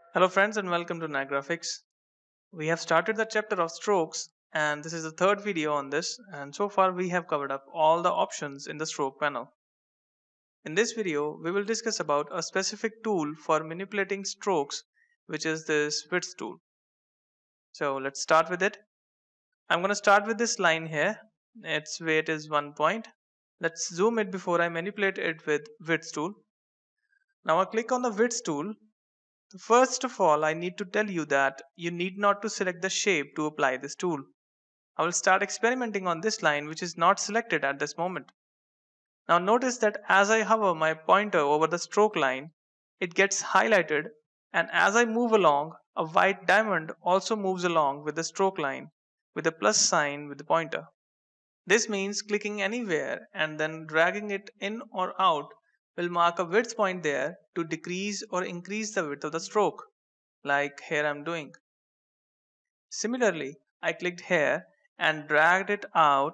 Hello friends and welcome to Graphics. We have started the chapter of strokes and this is the third video on this, and so far we have covered up all the options in the stroke panel. In this video we will discuss about a specific tool for manipulating strokes, which is this width tool. So let's start with it. I'm going to start with this line here. Its weight is 1 point. Let's zoom it before I manipulate it with width tool. Now I click on the width tool. First of all, I need to tell you that you need not to select the shape to apply this tool. I will start experimenting on this line which is not selected at this moment. Now notice that as I hover my pointer over the stroke line, it gets highlighted, and as I move along, a white diamond also moves along with the stroke line with a plus sign with the pointer. This means clicking anywhere and then dragging it in or out will mark a width point there to decrease or increase the width of the stroke, like here I'm doing. Similarly, I clicked here and dragged it out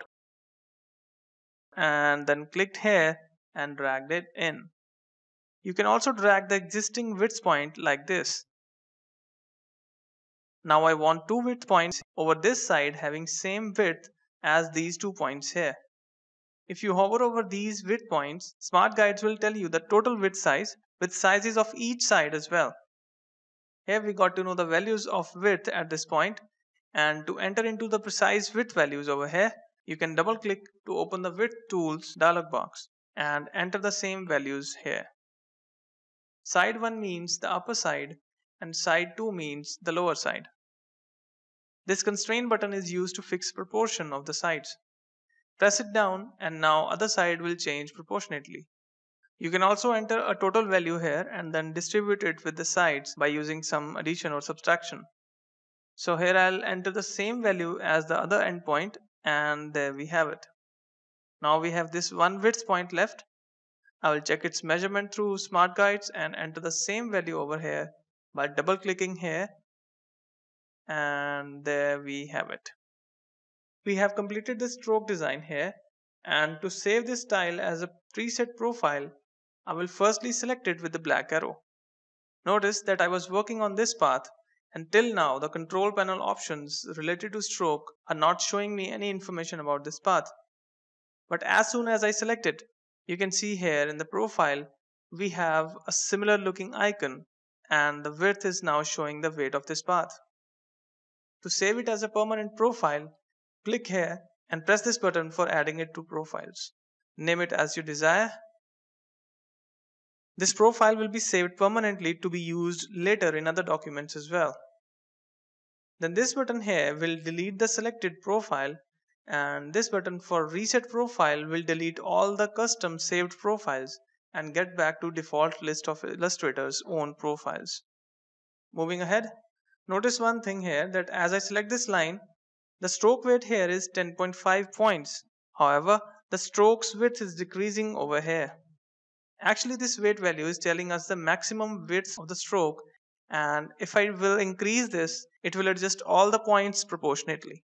and then clicked here and dragged it in. You can also drag the existing width point like this. Now I want two width points over this side having same width as these 2 points here. If you hover over these width points, Smart Guides will tell you the total width size with sizes of each side as well. Here we got to know the values of width at this point, and to enter into the precise width values over here, you can double click to open the width tools dialog box and enter the same values here. Side 1 means the upper side and side 2 means the lower side. This constraint button is used to fix proportion of the sides. Press it down and now other side will change proportionately. You can also enter a total value here and then distribute it with the sides by using some addition or subtraction. So here I'll enter the same value as the other endpoint, and there we have it. Now we have this one width point left. I will check its measurement through Smart Guides and enter the same value over here by double clicking here, and there we have it. We have completed the stroke design here, and to save this style as a preset profile, I will firstly select it with the black arrow. Notice that I was working on this path, and till now the control panel options related to stroke are not showing me any information about this path. But as soon as I select it, you can see here in the profile we have a similar looking icon, and the width is now showing the weight of this path. To save it as a permanent profile, click here and press this button for adding it to profiles. Name it as you desire. This profile will be saved permanently to be used later in other documents as well. Then this button here will delete the selected profile, and this button for reset profile will delete all the custom saved profiles and get back to default list of Illustrator's own profiles. Moving ahead, notice one thing here, that as I select this line, the stroke weight here is 10.5 points. However, the stroke's width is decreasing over here. Actually, this weight value is telling us the maximum width of the stroke, and if I will increase this, it will adjust all the points proportionately.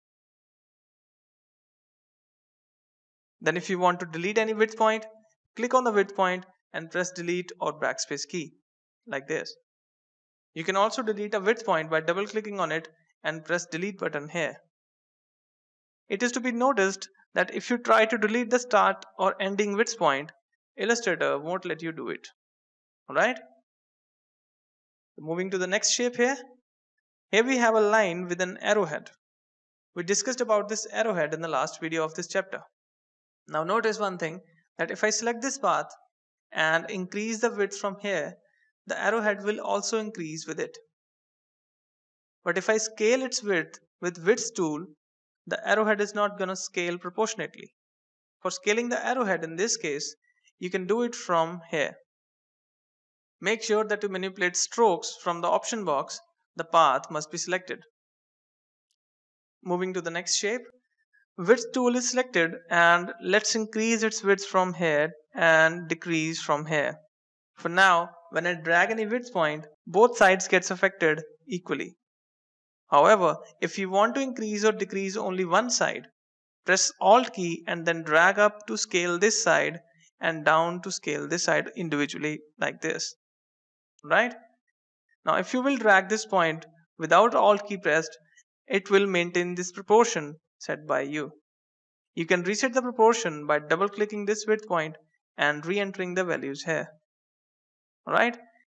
Then if you want to delete any width point, click on the width point and press delete or backspace key, like this. You can also delete a width point by double clicking on it and press delete button here. It is to be noticed that if you try to delete the start or ending width point, Illustrator won't let you do it. Alright? Moving to the next shape here. Here we have a line with an arrowhead. We discussed about this arrowhead in the last video of this chapter. Now notice one thing, that if I select this path and increase the width from here, the arrowhead will also increase with it. But if I scale its width with width tool, the arrowhead is not going to scale proportionately. For scaling the arrowhead in this case, you can do it from here. Make sure that to manipulate strokes from the option box, the path must be selected. Moving to the next shape, width tool is selected, and let's increase its width from here and decrease from here. For now, when I drag any width point, both sides gets affected equally. However, if you want to increase or decrease only one side, press Alt key and then drag up to scale this side and down to scale this side individually like this. Right? Now if you will drag this point without Alt key pressed, it will maintain this proportion set by you. You can reset the proportion by double clicking this width point and re-entering the values here. Alright.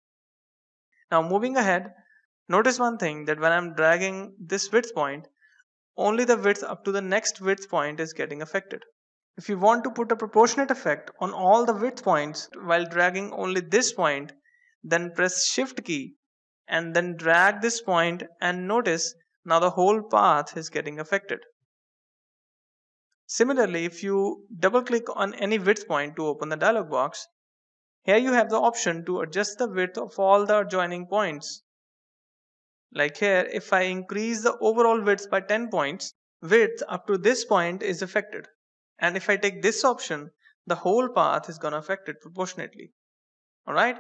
Now moving ahead, notice one thing, that when I'm dragging this width point, only the width up to the next width point is getting affected. If you want to put a proportionate effect on all the width points while dragging only this point, then press Shift key and then drag this point, and notice now the whole path is getting affected. Similarly, if you double click on any width point to open the dialog box, here you have the option to adjust the width of all the adjoining points. Like here, if I increase the overall width by 10 points, width up to this point is affected. And if I take this option, the whole path is gonna affect it proportionately. Alright?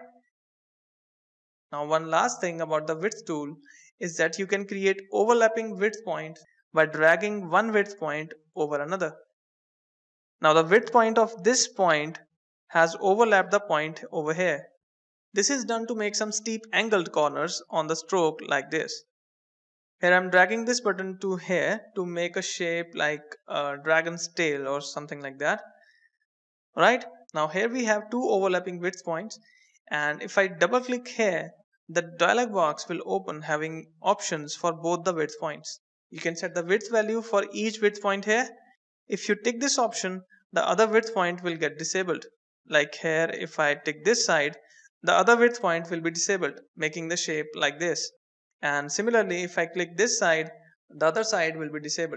Now one last thing about the width tool is that you can create overlapping width points by dragging one width point over another. Now the width point of this point has overlapped the point over here. This is done to make some steep angled corners on the stroke like this. Here I'm dragging this button to here to make a shape like a dragon's tail or something like that. Alright, now here we have two overlapping width points, and if I double click here, the dialog box will open having options for both the width points. You can set the width value for each width point here. If you tick this option, the other width point will get disabled. Like here, if I tick this side, the other width point will be disabled, making the shape like this. And similarly, if I click this side, the other side will be disabled.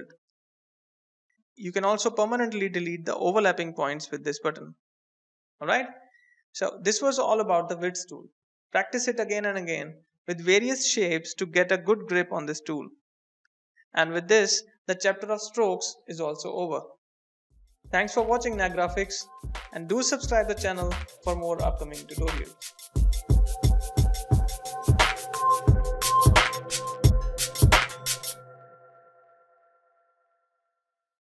You can also permanently delete the overlapping points with this button. Alright, so this was all about the width tool. Practice it again and again with various shapes to get a good grip on this tool. And with this, the chapter of strokes is also over. Thanks for watching NAG Graphics, and do subscribe the channel for more upcoming tutorials.